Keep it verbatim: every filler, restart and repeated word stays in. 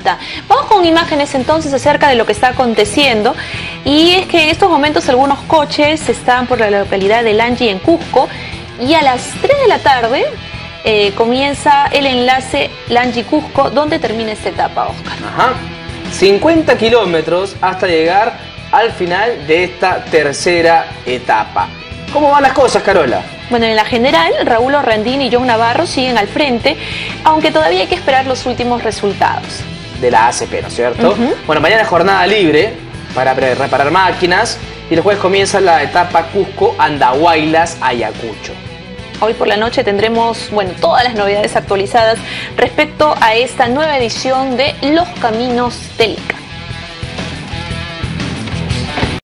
Anita. Vamos con imágenes entonces acerca de lo que está aconteciendo, y es que en estos momentos algunos coches están por la localidad de Lanchi en Cusco, y a las tres de la tarde eh, comienza el enlace Lanchi-Cusco, donde termina esta etapa, Oscar. Ajá. cincuenta kilómetros hasta llegar al final de esta tercera etapa. ¿Cómo van las cosas, Carola? Bueno, en la general, Raúl Orrandín y John Navarro siguen al frente, aunque todavía hay que esperar los últimos resultados. De la A C P, ¿no es cierto? Uh-huh. Bueno, mañana es jornada libre para reparar máquinas y el jueves comienza la etapa Cusco-Andahuaylas-Ayacucho. Hoy por la noche tendremos, bueno, todas las novedades actualizadas respecto a esta nueva edición de Los Caminos del Ica.